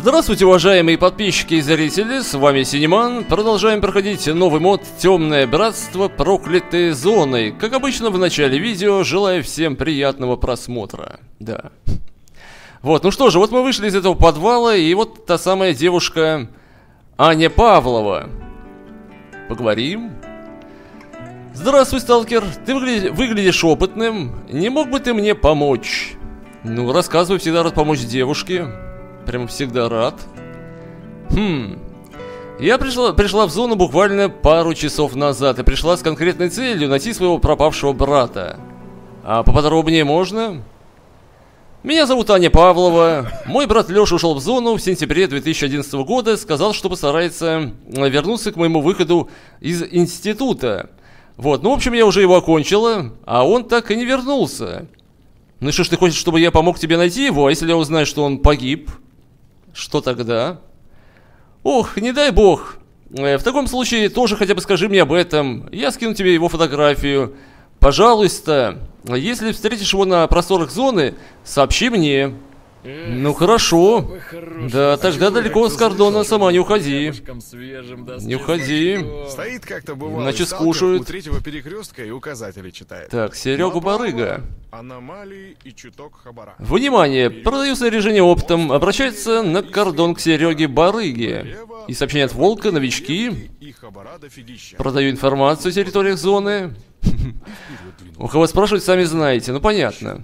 Здравствуйте, уважаемые подписчики и зрители, с вами Синеман. Продолжаем проходить новый мод «Темное братство. Проклятые зоны». Как обычно, в начале видео желаю всем приятного просмотра. Да. Вот, ну что же, вот мы вышли из этого подвала, и вот та самая девушка Аня Павлова. Поговорим. Здравствуй, сталкер. Ты выглядишь опытным. Не мог бы ты мне помочь? Ну, рассказывай, всегда рад помочь девушке. Прям всегда рад. Я пришла в зону буквально пару часов назад и пришла с конкретной целью найти своего пропавшего брата. А поподробнее можно? Меня зовут Аня Павлова. Мой брат Леша ушел в зону в сентябре 2011 года. Сказал, что постарается вернуться к моему выходу из института. Вот, ну в общем я уже его окончила, а он так и не вернулся. Ну и что ж ты хочешь, чтобы я помог тебе найти его? А если я узнаю, что он погиб? Что тогда? Ох, не дай бог. В таком случае тоже хотя бы скажи мне об этом. Я скину тебе его фотографию. Пожалуйста, если встретишь его на просторах зоны, сообщи мне. Ну хорошо. Да, тогда далеко с кордона сама не уходи. Не уходи. Стоит как-то бывало. Иначе скушают. У третьего перекрестка и указатели читает. Так, Серега Барыга. Аномалии и чуток хабара. Внимание! Продаю снаряжение оптом. Обращается на кордон к Сереге Барыге. И сообщение от Волка, новички. Продаю информацию о территориях зоны. У кого спрашивать, сами знаете. Ну понятно.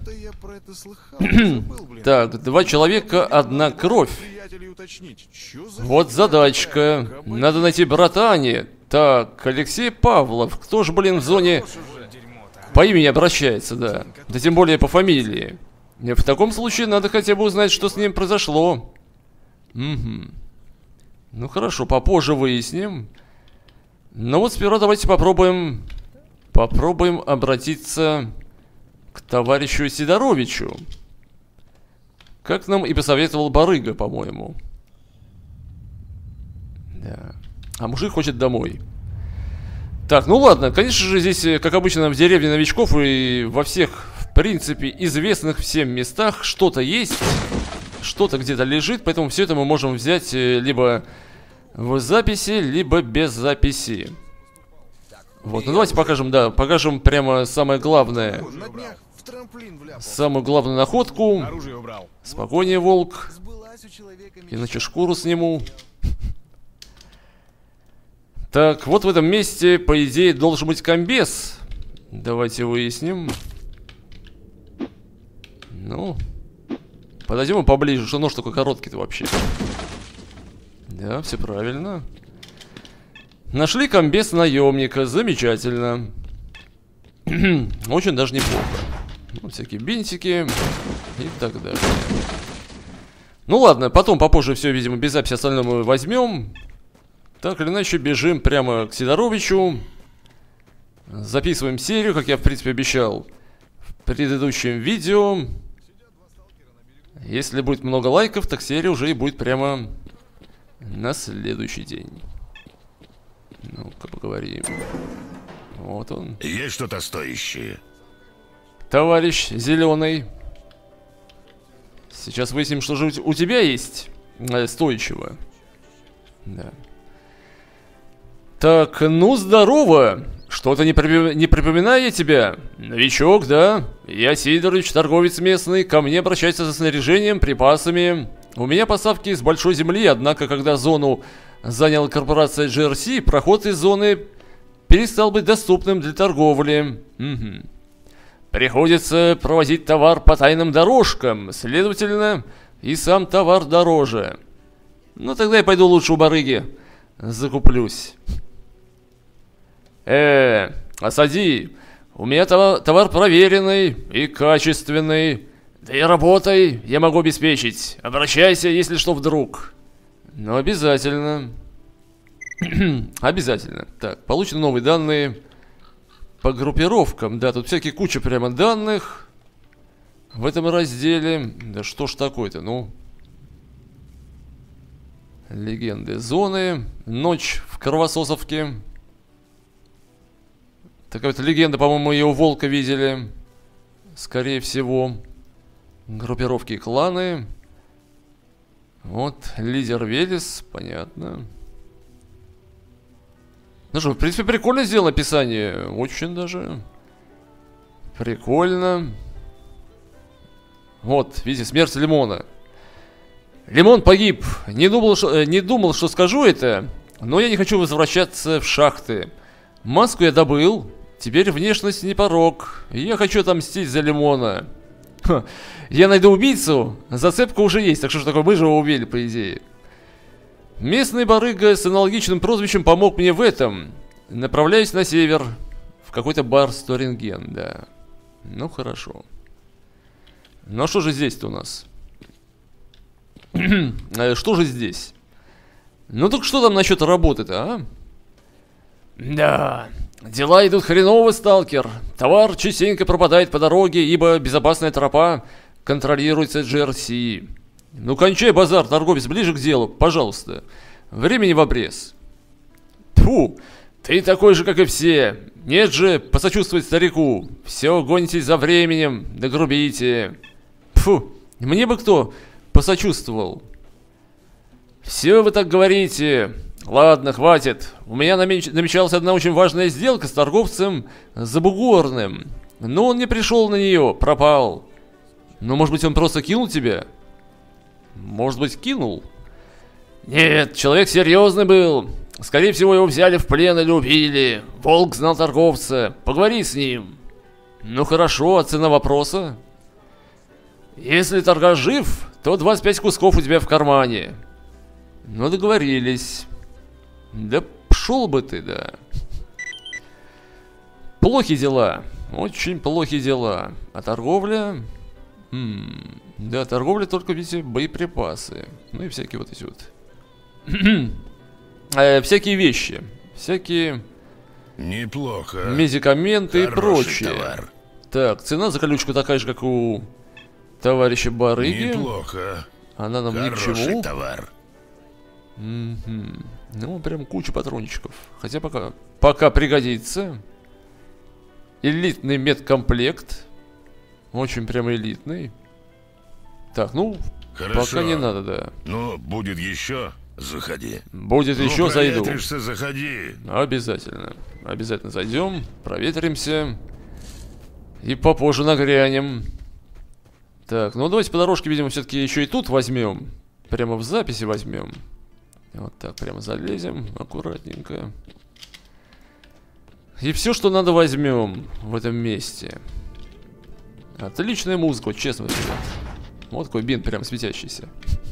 Так, 2 человека, 1 кровь. Вот задачка. Надо найти брата Ани. Так, Алексей Павлов. Кто же, блин, в зоне по имени обращается, да. Да тем более по фамилии. В таком случае надо хотя бы узнать, что с ним произошло. Ну хорошо, попозже выясним. Но вот сперва давайте попробуем обратиться к товарищу Сидоровичу. Как нам и посоветовал Барыга, по-моему. Да. А мужик хочет домой. Так, ну ладно, конечно же здесь, как обычно, в деревне новичков и во всех, в принципе, известных всем местах что-то есть. Что-то где-то лежит, поэтому все это мы можем взять либо в записи, либо без записи. Вот, ну давайте покажем, да, покажем прямо самое главное. Самую главную находку. Спокойнее, волк. Иначе шкуру сниму. Так, вот в этом месте, по идее, должен быть комбез. Давайте выясним. Ну, подойдем мы поближе, что нож такой короткий-то вообще. Да, все правильно. Нашли комбез наемника, замечательно. Очень даже неплохо. Ну, всякие бинтики и так далее. Ну ладно, потом попозже все, видимо, без записи остальное мы возьмем. Так или иначе, бежим прямо к Сидоровичу. Записываем серию, как я, в принципе, обещал в предыдущем видео. Если будет много лайков, так серия уже и будет прямо на следующий день. Ну-ка поговорим. Вот он. Есть что-то стоящее? Товарищ зеленый. Сейчас выясним, что же у тебя есть стоящего. Да. Так, ну здорово. Что-то не припоминаю я тебя. Новичок, да? Я Сидорович, торговец местный. Ко мне обращается за снаряжением, припасами. У меня поставки из большой земли, однако, когда зону заняла корпорация GRC, проход из зоны перестал быть доступным для торговли. Приходится провозить товар по тайным дорожкам, следовательно, и сам товар дороже. Ну тогда я пойду лучше у барыги закуплюсь. Осади. У меня товар проверенный и качественный. Да и работой я могу обеспечить. Обращайся, если что вдруг. Ну, обязательно. Обязательно. Так, получены новые данные по группировкам. Да, тут всякие куча прямо данных в этом разделе. Да что ж такое-то, ну. Легенды зоны. Ночь в Кровососовке. Такая вот легенда, по-моему, ее у Волка видели. Скорее всего. Группировки и кланы. Вот, лидер Велес, понятно. Ну что, в принципе, прикольно сделано описание. Очень даже. Прикольно. Вот, видите, смерть Лимона. Лимон погиб. Не думал, что скажу это, но я не хочу возвращаться в шахты. Маску я добыл. Теперь внешность не порок. Я хочу отомстить за Лимона. Ха. Я найду убийцу. Зацепка уже есть, так что такое, мы же его убили, по идее. Местный барыга с аналогичным прозвищем помог мне в этом. Направляюсь на север. В какой-то бар Сторинген, да. Ну, хорошо. Ну, а что же здесь-то у нас? Что же здесь? Ну, так что там насчет работы-то, а? Да, дела идут хреново, сталкер. Товар частенько пропадает по дороге, ибо безопасная тропа контролируется GRC. Ну, кончай базар, торговец, ближе к делу, пожалуйста. Времени в обрез. Тьфу, ты такой же, как и все. Нет же, посочувствовать старику. Все гонитесь за временем, да грубите. Фу, мне бы кто посочувствовал. Все вы так говорите. Ладно, хватит. У меня намечалась одна очень важная сделка с торговцем Забугорным. Но он не пришел на нее, пропал. Ну, может быть, он просто кинул тебя? Может быть, кинул? Нет, человек серьезный был. Скорее всего, его взяли в плен или убили. Волк знал торговца. Поговори с ним. Ну хорошо, а цена вопроса? Если торгаш жив, то 25 кусков у тебя в кармане. Ну, договорились. Да пшел бы ты, да. Плохи дела. Очень плохи дела. А торговля... Да, торговля только, видите, боеприпасы. Ну и всякие вот эти вот... всякие вещи. Всякие... Неплохо. Медикаменты и Хороший прочее. товар. Так, цена за колючку такая же, как у товарища барыги. Неплохо. Она нам ни к Хороший чему. товар. Ну, прям куча патрончиков. Хотя пока пригодится. Элитный медкомплект. Очень прям элитный. Так, ну, Хорошо. пока не надо, да. Ну, будет еще, заходи. Будет Ну, еще, зайду. проветришься, заходи. Обязательно. Обязательно зайдем, проветримся. И попозже нагрянем. Так, ну давайте по дорожке, видимо, все-таки еще и тут возьмем. Прямо в записи возьмем. Вот так, прямо залезем, аккуратненько. И все, что надо, возьмем в этом месте. Отличная музыка, вот честно, ребят. Вот такой бинт прям светящийся.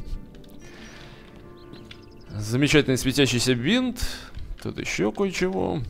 Замечательный светящийся бинт. Тут еще кое-чего.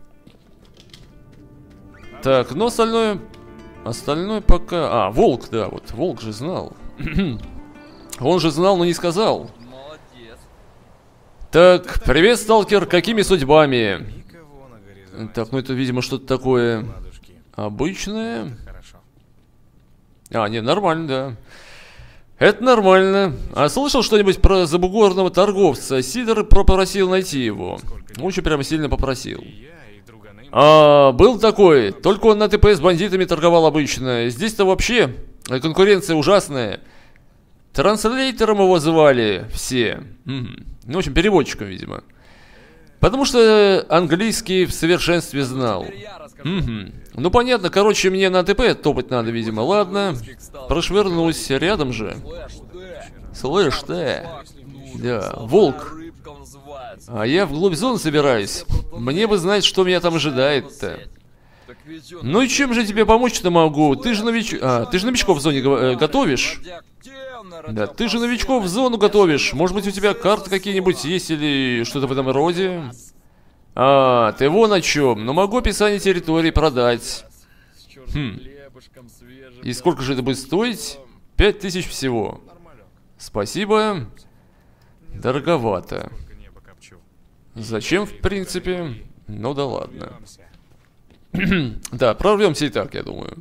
Так, но остальное... Остальное пока... А, волк, да, вот. Волк же знал. Он же знал, но не сказал. Молодец. Так, привет, сталкер, какими судьбами? Никого на горизонте. Так, ну это, видимо, что-то такое Ладушки. обычное. Хорошо. А, не, нормально, да. Это нормально. А слышал что-нибудь про забугорного торговца? Сидор попросил найти его. Очень прямо сильно попросил. И я, и друганы. А, был такой. Только он на ТП с бандитами торговал обычно. Здесь-то вообще конкуренция ужасная. Транслейтером его звали все. Ну, в общем, переводчиком, видимо. Потому что английский в совершенстве знал. Теперь я расскажу. Ну, понятно, короче, мне на ТП топать надо, видимо. Ладно, прошвырнусь рядом же. Слышь, ты. Да, волк. Рыбка называется. А я вглубь зоны собираюсь. Мне бы знать, что меня там ожидает-то. Так ведь он Ну и чем же тебе помочь-то могу? Ты же ты же новичков в зоне готовишь? Да, ты же новичков в зону готовишь. Может быть, у тебя карты какие-нибудь есть или что-то в этом роде? А, ты вон о чем. Но могу описание территории продать. с черным хлебушком свежим. И сколько же это будет стоить? 5000 всего. Спасибо. Дороговато. Только небо копчу. Зачем, в принципе? Ну да ладно. Вернемся. Да, прорвемся и так, я думаю.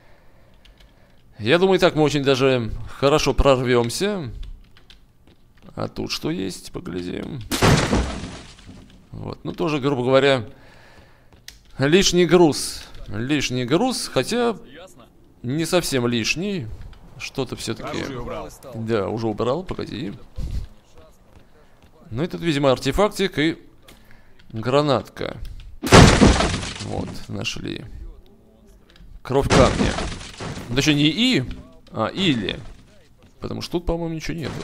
Я думаю, и так мы очень даже хорошо прорвемся. А тут что есть? Поглядим. Вот, ну тоже, грубо говоря, лишний груз. Лишний груз, хотя Ясно? не совсем лишний. Что-то все-таки... Оружие убрал. Да, уже убрал, погоди. Ну и тут, видимо, артефактик и гранатка. Вот, нашли. Кровь камня. Точнее, не и, а или. Потому что тут, по-моему, ничего нету.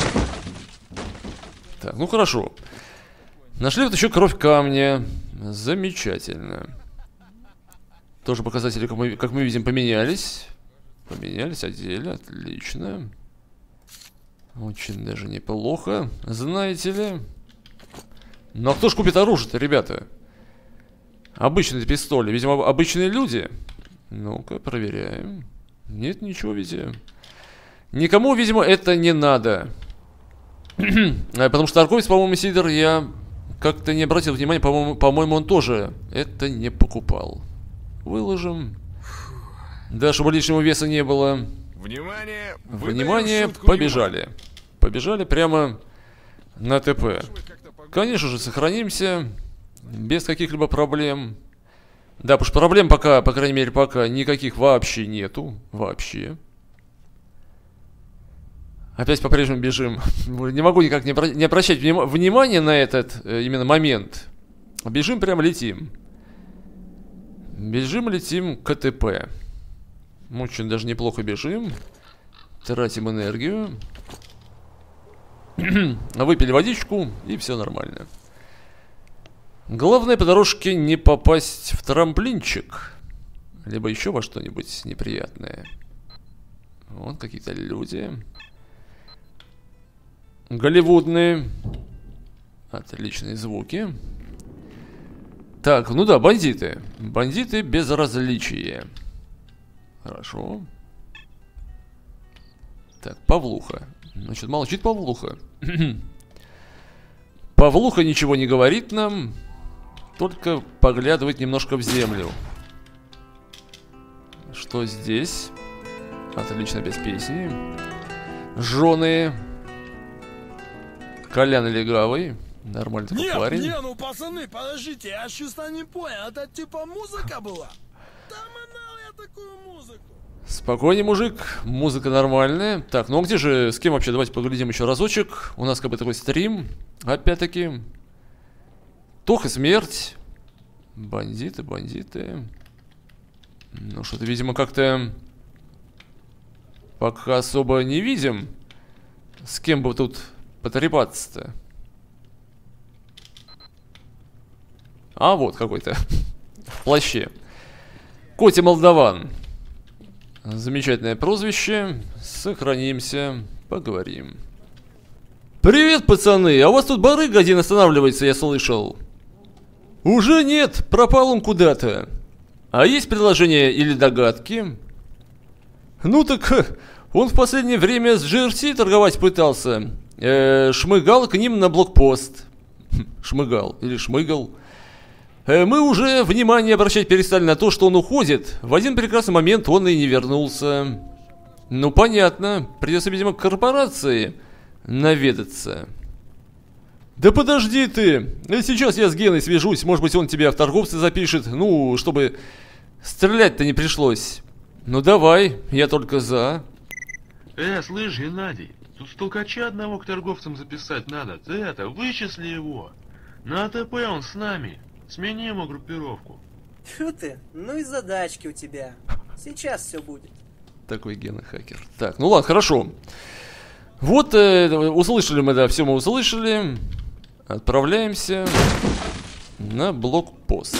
Так, ну хорошо. Нашли вот еще кровь камня. Замечательно. Тоже показатели, как мы видим, поменялись. Поменялись отдельно, отлично. Очень даже неплохо, знаете ли. Ну а кто ж купит оружие-то, ребята? Обычные пистоли, видимо, обычные люди. Ну-ка, проверяем. Нет, ничего, видимо. Никому, видимо, это не надо. Потому что торговец, по-моему, Сидор, я как-то не обратил внимания. По-моему, он тоже это не покупал. Выложим. Да, чтобы лишнего веса не было. Внимание! Внимание, побежали. Побежали прямо на ТП. Конечно же, сохранимся. Без каких-либо проблем. Да, потому что проблем пока, по крайней мере, пока никаких вообще нету. Вообще. Опять по-прежнему бежим. Не могу никак не обращать внимания на этот именно момент. Бежим, прям летим. Бежим, летим к ТП. Очень даже неплохо бежим. Тратим энергию. Выпили водичку, и все нормально. Главное по дорожке не попасть в трамплинчик. Либо еще во что-нибудь неприятное. Вон какие-то люди. Голливудные. Отличные звуки. Так, ну да, бандиты. Бандиты безразличия. Хорошо. Так, Павлуха. Значит, молчит Павлуха. Павлуха ничего не говорит нам. Только поглядывает немножко в землю. Что здесь? Отлично, без песни. Жены. Колян Легавый. Нормальный такой парень. Не, ну пацаны, подождите, я чисто не понял, это типа музыка была? Да манал я такую музыку. Спокойней, мужик, музыка нормальная. Так, ну а где же, с кем вообще? Давайте поглядим еще разочек. У нас как бы такой стрим, опять-таки. Тох и смерть. Бандиты, бандиты. Ну что-то, видимо, как-то пока особо не видим. С кем бы тут потрепаться-то? А вот какой-то в плаще. Коти Молдаван. Замечательное прозвище. Сохранимся, поговорим. Привет, пацаны, а у вас тут барыга один останавливается, я слышал. Уже нет, пропал он куда-то. А есть предложения или догадки? Ну так, он в последнее время с GRC торговать пытался. Шмыгал к ним на блокпост. Шмыгал или шмыгал. Мы уже внимание обращать перестали на то, что он уходит. В один прекрасный момент он и не вернулся. Ну понятно, придется, видимо, к корпорации наведаться. Да подожди ты, сейчас я с Геной свяжусь, может быть он тебя в торговцы запишет, ну, чтобы стрелять-то не пришлось. Ну давай, я только за. Слышь, Геннадий, тут столкача одного к торговцам записать надо. Ты это, вычисли его. На АТП он с нами. Смени ему группировку. Тьфу ты, ну и задачки у тебя. Сейчас все будет. Такой Гена хакер. Так, ну ладно, хорошо. Вот, услышали мы, да, все мы услышали. Отправляемся на блокпост.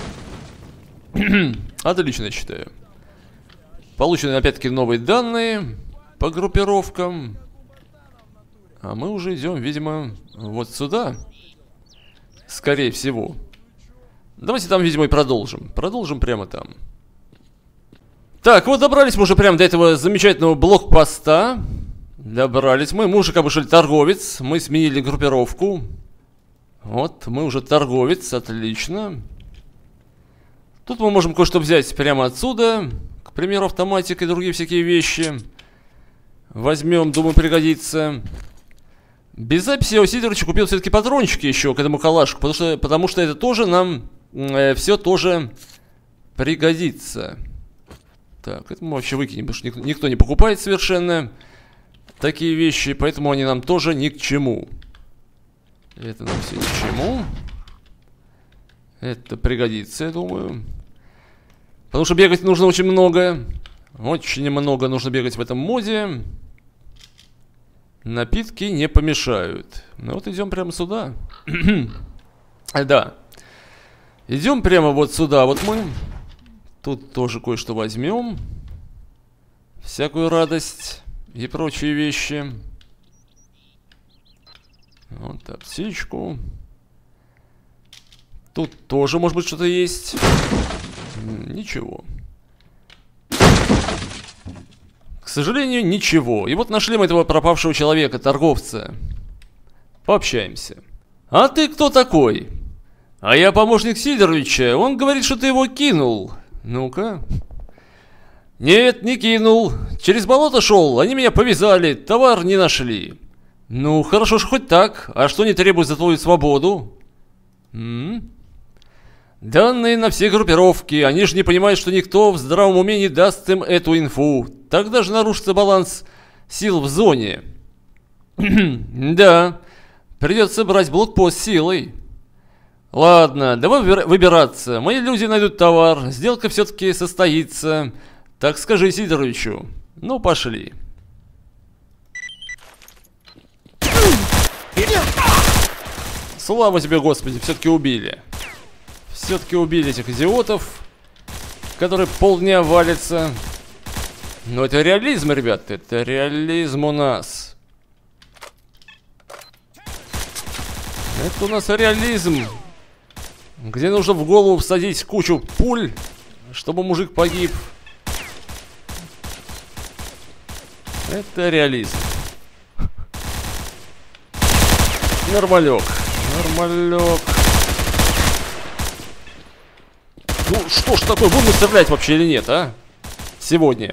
Отлично, я считаю. Получены опять-таки новые данные по группировкам. А мы уже идем, видимо, вот сюда. Скорее всего. Давайте там, видимо, и продолжим. Продолжим прямо там. Так, вот добрались мы уже прямо до этого замечательного блокпоста. Добрались мы. Мы уже как бы шли торговец. Мы сменили группировку. Вот, мы уже торговец. Отлично. Тут мы можем кое-что взять прямо отсюда. К примеру, автоматик и другие всякие вещи. Возьмем, думаю, пригодится. Без записи я у Сидоровича купил все-таки патрончики еще к этому калашку. Потому что это тоже нам все тоже пригодится. Так, это мы вообще выкинем, потому что никто не покупает совершенно такие вещи. Поэтому они нам тоже ни к чему. Это нам все ни к чему. Это пригодится, я думаю. Потому что бегать нужно очень много. Очень много нужно бегать в этом моде. Напитки не помешают. Ну вот идем прямо сюда. Да. Идем прямо вот сюда вот мы. Тут тоже кое-что возьмем. Всякую радость и прочие вещи. Вот аптечку. Тут тоже, может быть, что-то есть. Ничего. К сожалению, ничего. И вот нашли мы этого пропавшего человека, торговца. Пообщаемся. А ты кто такой? А я помощник Сидоровича. Он говорит, что ты его кинул. Ну-ка. Нет, не кинул. Через болото шел, они меня повязали, товар не нашли. Ну, хорошо, что хоть так. А что не требует за твою свободу? Данные на все группировки. Они же не понимают, что никто в здравом уме не даст им эту инфу. Тогда же нарушится баланс сил в зоне. Да, придется брать блокпост силой. Ладно, давай выбираться. Мои люди найдут товар. Сделка все-таки состоится. Так скажи Сидоровичу. Ну, пошли. Слава тебе, Господи, все-таки убили. Все-таки убили этих идиотов, которые полдня валятся. Но это реализм, ребята. Это реализм у нас. Это у нас реализм. Где нужно в голову всадить кучу пуль, чтобы мужик погиб. Это реализм. Нормалек. Нормалек. Ну, что ж такое, будем стрелять вообще или нет, а? Сегодня.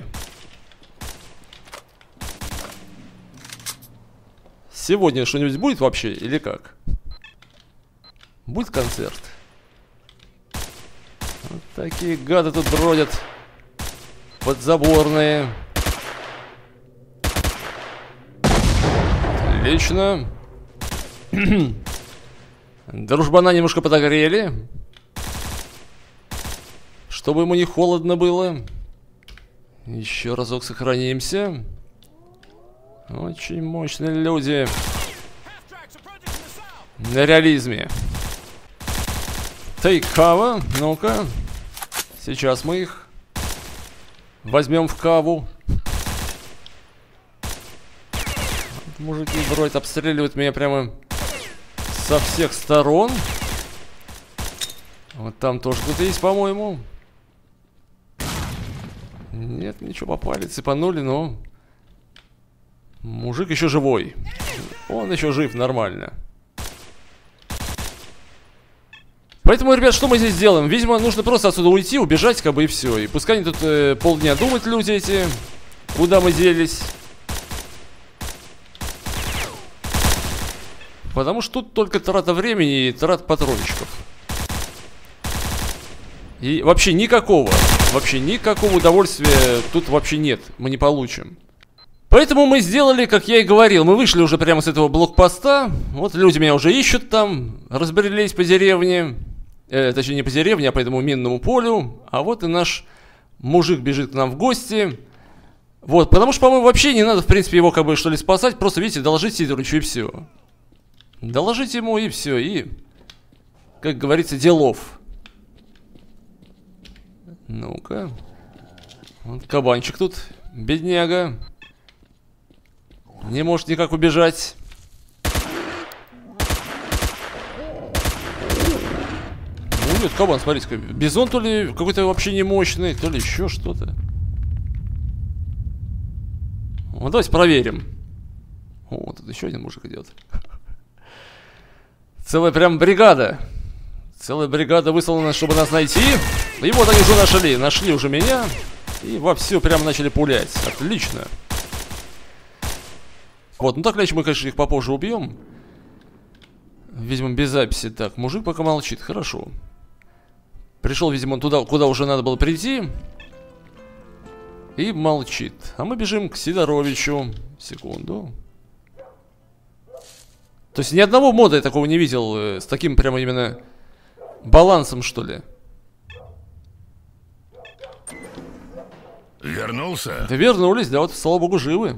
Сегодня что-нибудь будет вообще, или как? Будет концерт. Вот такие гады тут бродят. Подзаборные. Отлично. Дружбана немножко подогрели. Чтобы ему не холодно было. Еще разок сохранимся. Очень мощные люди. На реализме. Тейкава. Ну-ка. Сейчас мы их возьмем в каву. Мужики вроде обстреливают меня прямо со всех сторон. Вот там тоже кто-то есть, по-моему. Нет, ничего, попали, цепанули, но... Мужик еще живой. Он еще жив, нормально. Поэтому, ребят, что мы здесь делаем? Видимо, нужно просто отсюда уйти, убежать, как бы, и все. И пускай они тут полдня думают, люди эти, куда мы делись. Потому что тут только трата времени и трата патрончиков. И вообще никакого удовольствия тут вообще нет. Мы не получим. Поэтому мы сделали, как я и говорил. Мы вышли уже прямо с этого блокпоста. Вот люди меня уже ищут там. Разбрелись по деревне. Точнее, не по деревне, а по этому минному полю. А вот и наш мужик бежит к нам в гости. Вот, потому что, по-моему, вообще не надо, в принципе, его как бы что ли спасать. Просто, видите, доложить Сидоровичу и все. Доложите ему и все. И, как говорится, делов. Ну-ка. Вот кабанчик тут, бедняга. Не может никак убежать. Ну нет, кабан, смотрите, бизон то ли какой-то вообще не мощный, то ли еще что-то. Вот давайте проверим. О, тут еще один мужик идет. Целая прям бригада. Целая бригада выслана, чтобы нас найти. И вот они уже нашли. Нашли уже меня. И вовсю прям начали пулять. Отлично. Вот, ну так лечь мы, конечно, их попозже убьем. Видимо, без записи. Так, мужик пока молчит. Хорошо. Пришел, видимо, туда, куда уже надо было прийти. И молчит. А мы бежим к Сидоровичу. Секунду. То есть ни одного мода я такого не видел, с таким прямо именно балансом, что ли. Вернулся? Да вернулись, да, вот, слава богу, живы.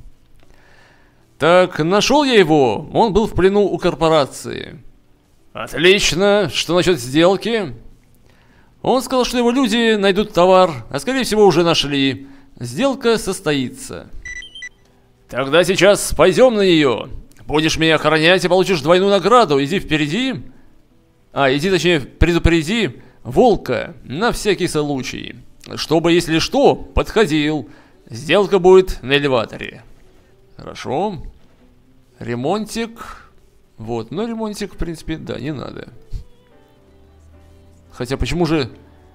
Так, нашел я его. Он был в плену у корпорации. Отлично. Что насчет сделки? Он сказал, что его люди найдут товар, а скорее всего уже нашли. Сделка состоится. Тогда сейчас пойдем на нее. Будешь меня охранять и получишь двойную награду. Иди впереди. Иди, точнее, предупреди волка на всякий случай. Чтобы, если что, подходил. Сделка будет на элеваторе. Хорошо. Ремонтик. Вот, но ремонтик, в принципе, да, не надо. Хотя, почему же...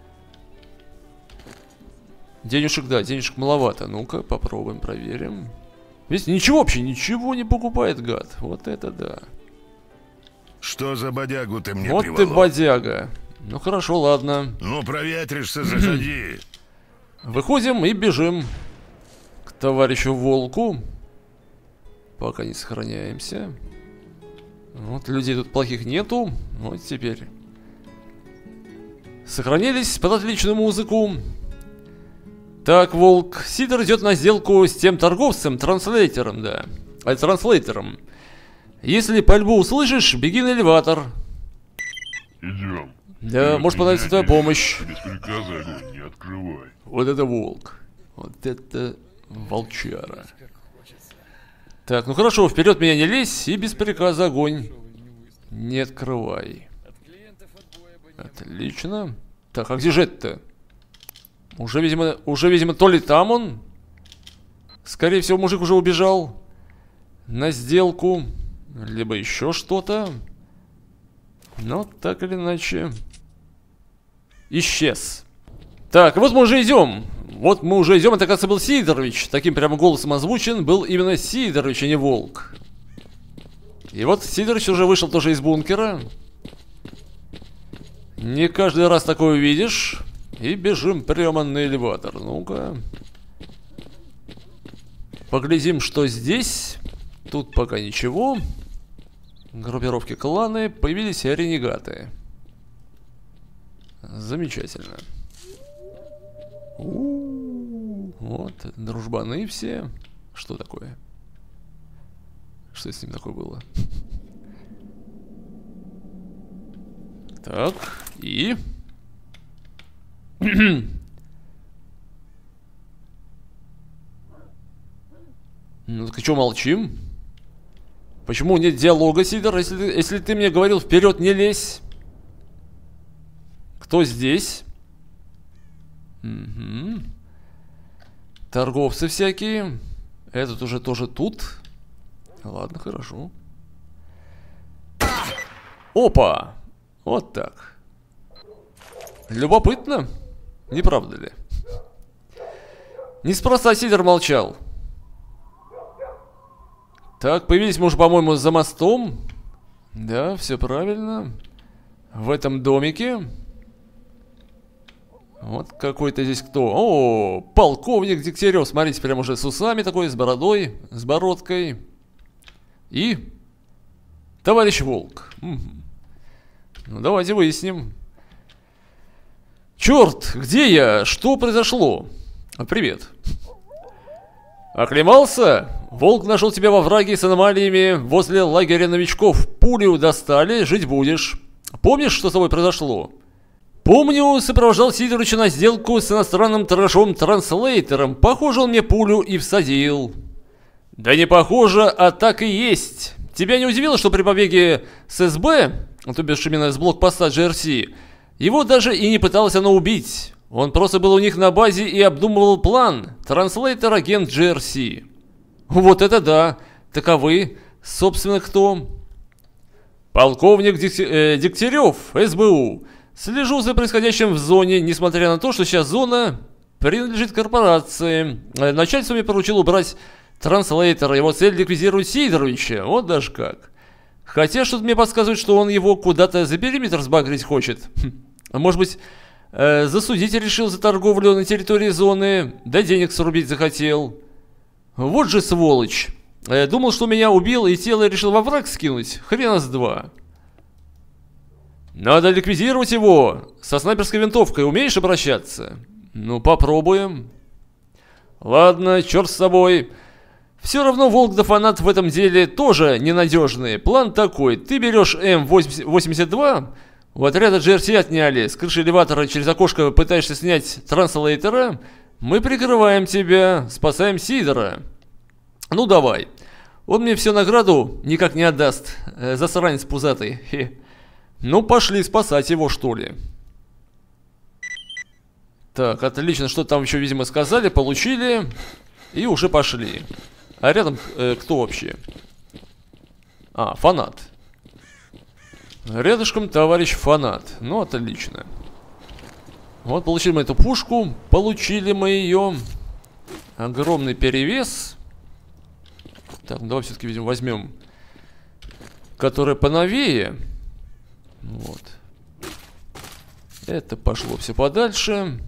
Денежек, да, денежек маловато. Ну-ка, попробуем, проверим. Видите, ничего вообще, ничего не покупает, гад. Вот это да. Что за бодягу ты мне Вот приволок? ты бодяга. Ну хорошо, ладно. Ну, проветришься, заходи. Выходим и бежим к товарищу волку. Пока не сохраняемся. Вот, людей тут плохих нету. Вот теперь. Сохранились под отличную музыку. Так, волк. Сидор идет на сделку с тем торговцем, транслейтером, да. Транслейтером. Если пальбу услышишь, беги на элеватор. Идем. Да, может понадобится твоя помощь. Без приказа огонь не открывай. Вот это волк. Вот это волчара. Так, ну хорошо, вперед меня не лезь и без приказа огонь не открывай. Отлично. Так, а где же это-то? Уже, видимо, то ли там он. Скорее всего, мужик уже убежал на сделку. Либо еще что-то. Но так или иначе исчез. Так, вот мы уже идем. Вот мы уже идем. Это, кажется, был Сидорович. Таким прямо голосом озвучен. Был именно Сидорович, а не волк. И вот Сидорович уже вышел тоже из бункера. Не каждый раз такое увидишь. И бежим прямо на элеватор. Ну-ка. Поглядим, что здесь. Тут пока ничего. Группировки кланы. Появились ренегаты. Замечательно. Вот, дружбаны все. Что такое? Что с ним такое было? Так, и... Ну так и что молчим? Почему нет диалога, Сидор? Если ты мне говорил вперед не лезь. Кто здесь? Угу. Торговцы всякие. Этот уже тоже тут. Ладно, хорошо. Опа! Вот так. Любопытно. Не правда ли? Неспроста Сидор молчал. Так, появились мы уже, по-моему, за мостом. Да, все правильно. В этом домике. Вот какой-то здесь кто? О, полковник Дегтярев. Смотрите, прям уже с усами такой, с бородой, с бородкой. И товарищ волк. Угу. Ну, давайте выясним. Черт, где я? Что произошло? Привет. Оклемался? Волк нашел тебя во враге с аномалиями возле лагеря новичков. Пулю достали, жить будешь. Помнишь, что с тобой произошло? Помню, сопровождал Сидоровича на сделку с иностранным торгашом-транслейтером. Похоже, он мне пулю и всадил. Да не похоже, а так и есть. Тебя не удивило, что при побеге с СБ, то бишь именно с блокпоста GRC, его даже и не пыталось оно убить. Он просто был у них на базе и обдумывал план. Транслейтер-агент GRC. Вот это да. Таковы, собственно, кто? Полковник Дегтярев, СБУ. Слежу за происходящим в зоне, несмотря на то, что сейчас зона принадлежит корпорации. Начальство мне поручило убрать транслейтера. Его цель ликвидировать Сидоровича. Вот даже как. Хотя что-то мне подсказывает, что он его куда-то за периметр сбагрить хочет. Может быть, засудить решил за торговлю на территории зоны, да денег срубить захотел. Вот же сволочь. Думал, что меня убил и тело решил во враг скинуть. Хрена с два. Надо ликвидировать его. Со снайперской винтовкой умеешь обращаться? Ну, попробуем. Ладно, черт с собой. Все равно Волк да Фанат в этом деле тоже ненадежные. План такой. Ты берешь М82, у отряда GRC отняли, с крыши элеватора через окошко пытаешься снять транслейтера. Мы прикрываем тебя, спасаем Сидора. Ну давай. Он мне всю награду никак не отдаст. Засранец пузатый. Хе. Ну пошли спасать его, что ли. Так, отлично, что там еще, видимо, сказали, получили. И уже пошли. А рядом кто вообще? А, Фанат. Рядышком товарищ Фанат. Ну, отлично. Вот, получили мы эту пушку. Получили мы ее. Огромный перевес. Так, ну давай все-таки, видимо, возьмем, которая поновее. Вот. Это пошло все подальше.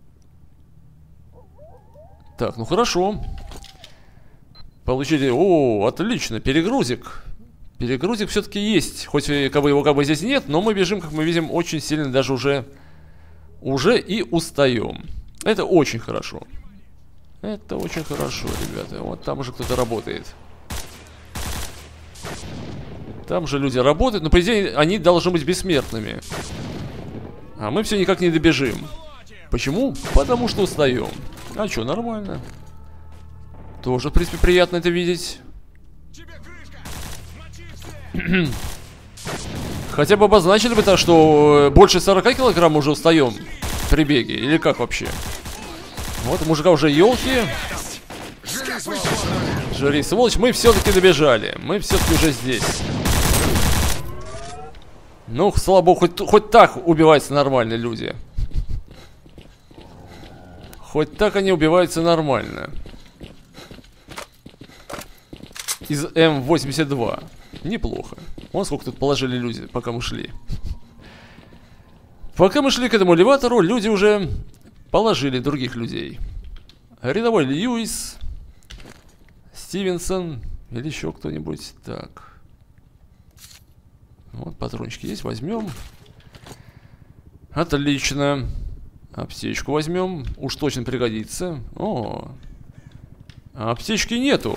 Так, ну хорошо. Получили... О, отлично, перегрузик. Перегрузик все-таки есть. Хоть его как бы здесь нет, но мы бежим, как мы видим, очень сильно, даже уже и устаем. Это очень хорошо. Это очень хорошо, ребята. Вот там уже кто-то работает. Там же люди работают, но по идее они должны быть бессмертными. А мы все никак не добежим. Почему? Потому что устаем. А что, нормально. Тоже, в принципе, приятно это видеть. Хотя бы обозначили бы так, что больше 40 килограмм уже устаем при беге. Или как вообще? Вот, у мужика уже елки. Жри, сволочь, мы все-таки добежали. Мы все-таки уже здесь. Ну, слава богу, хоть так убиваются нормальные люди. Хоть так они убиваются нормально. Из М82. Неплохо. Вон сколько тут положили люди, пока мы шли. Пока мы шли к этому элеватору, люди уже положили других людей. Рядовой Льюис, Стивенсон или еще кто-нибудь. Так. Вот патрончики есть, возьмем. Отлично. Аптечку возьмем. Уж точно пригодится. О, аптечки нету.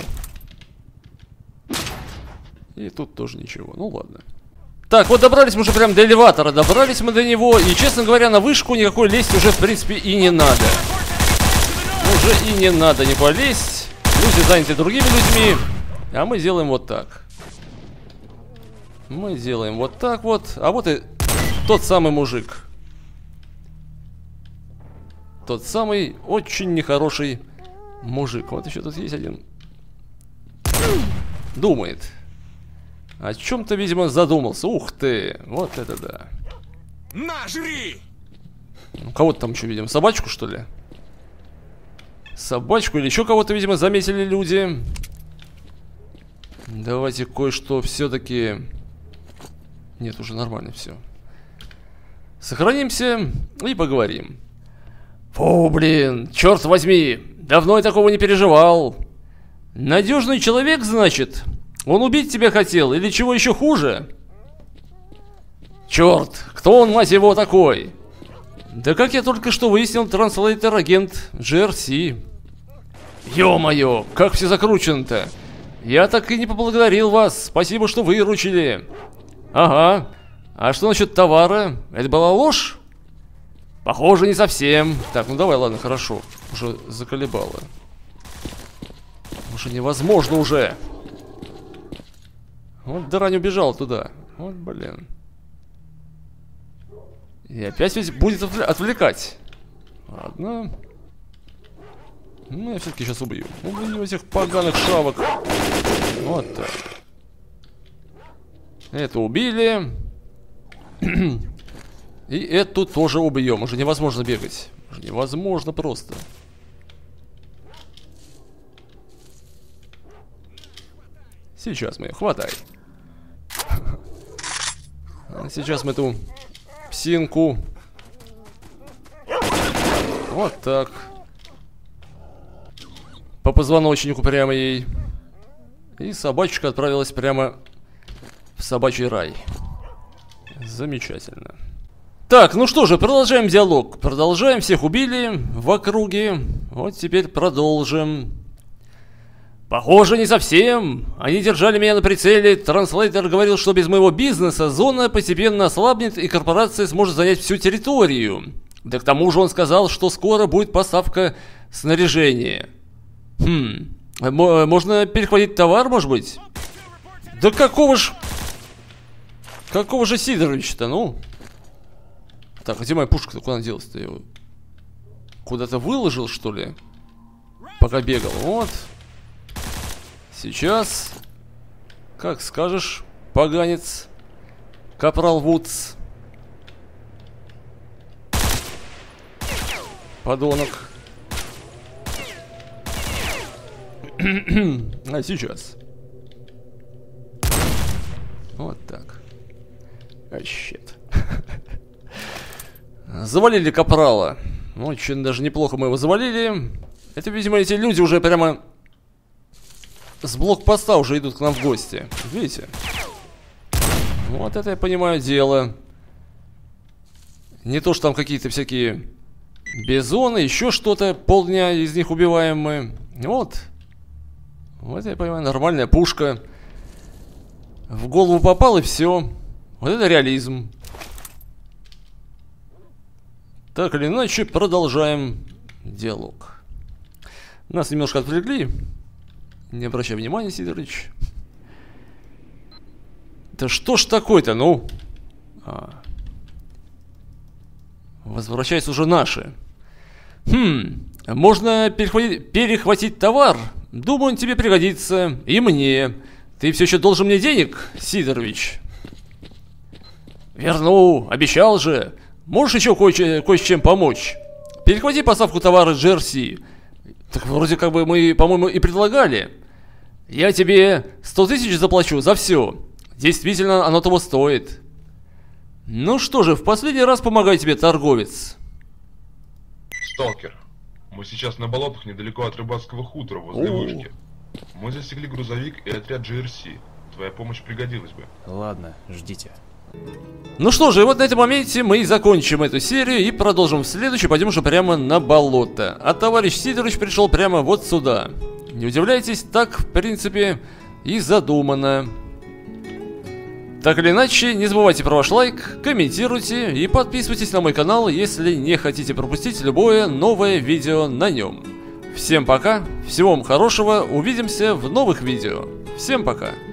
И тут тоже ничего. Ну ладно. Так, вот добрались мы уже прям до элеватора. Добрались мы до него. И, честно говоря, на вышку никакой лезть уже, в принципе, и не надо. Уже и не надо не полезть. Люди заняты другими людьми. А мы делаем вот так. Мы делаем вот так вот. А вот и тот самый мужик. Тот самый очень нехороший мужик. Вот еще тут есть один. Думает. О чем-то, видимо, задумался. Ух ты, вот это да. На, жри! Ну, кого-то там еще видим. Собачку, что ли? Собачку или еще кого-то, видимо, заметили люди. Давайте кое-что все-таки... Нет, уже нормально все. Сохранимся и поговорим. Фу, блин, черт возьми. Давно я такого не переживал. Надежный человек, значит? Он убить тебя хотел или чего еще хуже? Черт, кто он, мать его, такой? Да как я только что выяснил, транслейтер-агент GRC. Ё-моё, как все закручено-то. Я так и не поблагодарил вас. Спасибо, что выручили. Ага. А что насчет товара? Это была ложь? Похоже, не совсем. Так, ну давай, ладно, хорошо. Уже заколебало. Уже невозможно уже. Вот дыра не убежала туда. Вот, блин. И опять ведь будет отвлекать. Ладно. Ну, я все-таки сейчас убью. Убью этих поганых шавок. Вот так. Это убили. И эту тоже убьем. Уже невозможно бегать. Уже невозможно просто. Сейчас мы ее хватай. Сейчас мы эту псинку. Вот так. По позвоночнику прямо ей. И собачка отправилась прямо в собачий рай. Замечательно. Так, ну что же, продолжаем диалог. Продолжаем, всех убили в округе. Вот теперь продолжим. Похоже, не совсем. Они держали меня на прицеле. Транслейтер говорил, что без моего бизнеса зона постепенно ослабнет и корпорация сможет занять всю территорию. Да к тому же он сказал, что скоро будет поставка снаряжения. Можно перехватить товар, может быть? Да какого же Сидоровича-то, ну? Так, а где моя пушка-то? Куда она делась-то? Я его куда-то выложил, что ли? Пока бегал. Вот. Сейчас. Как скажешь, поганец. Капрал Вудс. Подонок. А сейчас. Вот так. А, щит. Завалили Капрала. Очень даже неплохо мы его завалили. Это, видимо, эти люди уже прямо с блокпоста уже идут к нам в гости. Видите? Вот это я понимаю дело. Не то, что там какие-то всякие бизоны, еще что-то, полдня из них убиваем мы. Вот. Вот я понимаю, нормальная пушка. В голову попал и все. Вот это реализм. Так или иначе, продолжаем диалог. Нас немножко отвлекли. Не обращай внимания, Сидорович. Да что ж такое-то, ну? Возвращаются уже наши. Можно перехватить товар. Думаю, он тебе пригодится. И мне. Ты все еще должен мне денег, Сидорович? Верну, обещал же. Можешь еще кое с чем помочь? Перехвати поставку товара GRC. Так вроде как бы мы, по-моему, и предлагали. Я тебе 100 тысяч заплачу за все. Действительно, оно того стоит. Ну что же, в последний раз помогай тебе, торговец. Сталкер, мы сейчас на болотах недалеко от рыбацкого хутора возле вышки. Мы засекли грузовик и отряд GRC. Твоя помощь пригодилась бы. Ладно, ждите. Ну что же, и вот на этом моменте мы и закончим эту серию и продолжим в следующей, пойдем уже прямо на болото. А товарищ Сидорович пришел прямо вот сюда. Не удивляйтесь, так в принципе и задумано. Так или иначе, не забывайте про ваш лайк, комментируйте и подписывайтесь на мой канал, если не хотите пропустить любое новое видео на нем. Всем пока, всего вам хорошего, увидимся в новых видео. Всем пока.